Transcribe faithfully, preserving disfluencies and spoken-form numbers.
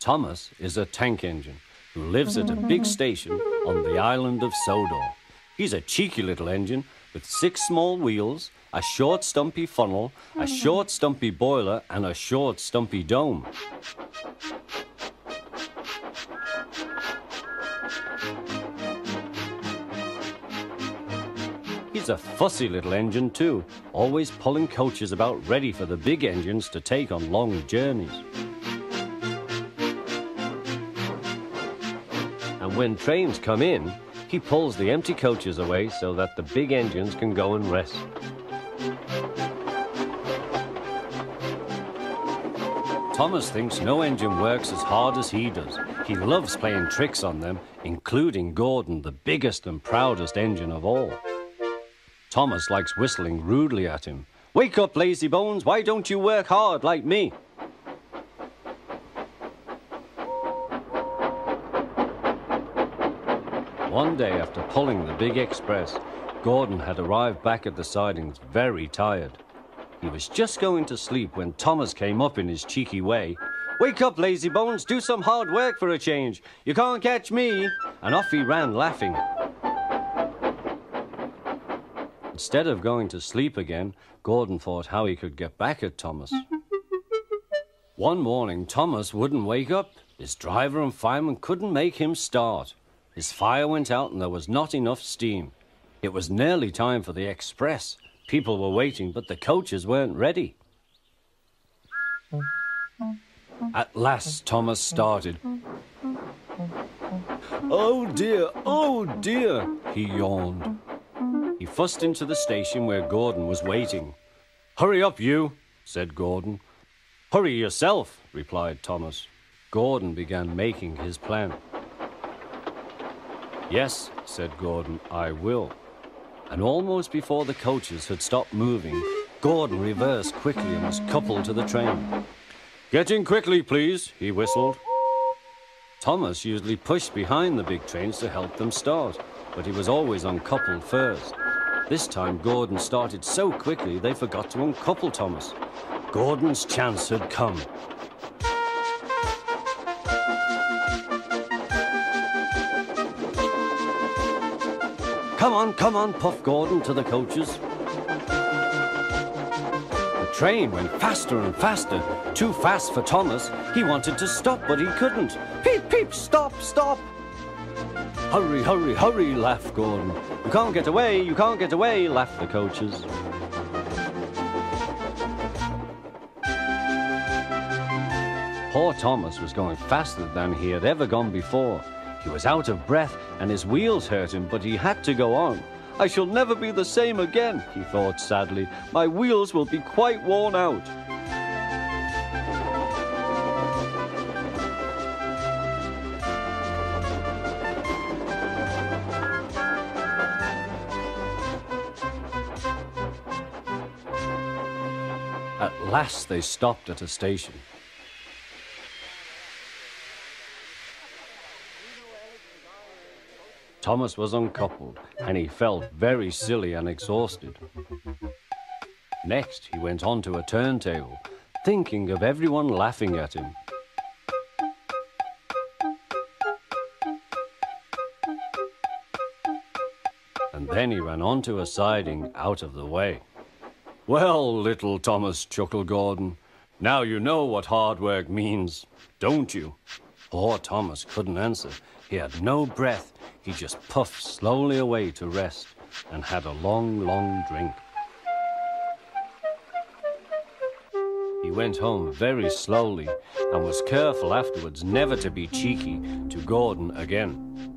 Thomas is a tank engine who lives at a big station on the island of Sodor. He's a cheeky little engine with six small wheels, a short stumpy funnel, a short stumpy boiler and a short stumpy dome. He's a fussy little engine too, always pulling coaches about ready for the big engines to take on long journeys. And when trains come in, he pulls the empty coaches away so that the big engines can go and rest. Thomas thinks no engine works as hard as he does. He loves playing tricks on them, including Gordon, the biggest and proudest engine of all. Thomas likes whistling rudely at him. "Wake up, lazy bones, why don't you work hard like me?" One day after pulling the big express, Gordon had arrived back at the sidings very tired. He was just going to sleep when Thomas came up in his cheeky way. "Wake up, lazy bones, do some hard work for a change. You can't catch me." And off he ran laughing. Instead of going to sleep again, Gordon thought how he could get back at Thomas. One morning, Thomas wouldn't wake up. His driver and fireman couldn't make him start. His fire went out and there was not enough steam. It was nearly time for the express. People were waiting, but the coaches weren't ready. At last, Thomas started. "Oh dear, oh dear," he yawned. He fussed into the station where Gordon was waiting. "Hurry up, you," said Gordon. "Hurry yourself," replied Thomas. Gordon began making his plan. "Yes," said Gordon, "I will." And almost before the coaches had stopped moving, Gordon reversed quickly and was coupled to the train. "Get in quickly, please," he whistled. Thomas usually pushed behind the big trains to help them start, but he was always uncoupled first. This time, Gordon started so quickly they forgot to uncouple Thomas. Gordon's chance had come. "Come on, come on," puffed Gordon to the coaches. The train went faster and faster, too fast for Thomas. He wanted to stop, but he couldn't. "Peep, peep, stop, stop!" "Hurry, hurry, hurry," laughed Gordon. "You can't get away, you can't get away," laughed the coaches. Poor Thomas was going faster than he had ever gone before. He was out of breath and his wheels hurt him, but he had to go on. "I shall never be the same again," he thought sadly. "My wheels will be quite worn out." At last they stopped at a station. Thomas was uncoupled, and he felt very silly and exhausted. Next, he went on to a turntable, thinking of everyone laughing at him. And then he ran onto a siding out of the way. "Well, little Thomas," chuckled Gordon, "now you know what hard work means, don't you?" Poor Thomas couldn't answer. He had no breath. He just puffed slowly away to rest and had a long, long drink. He went home very slowly and was careful afterwards never to be cheeky to Gordon again.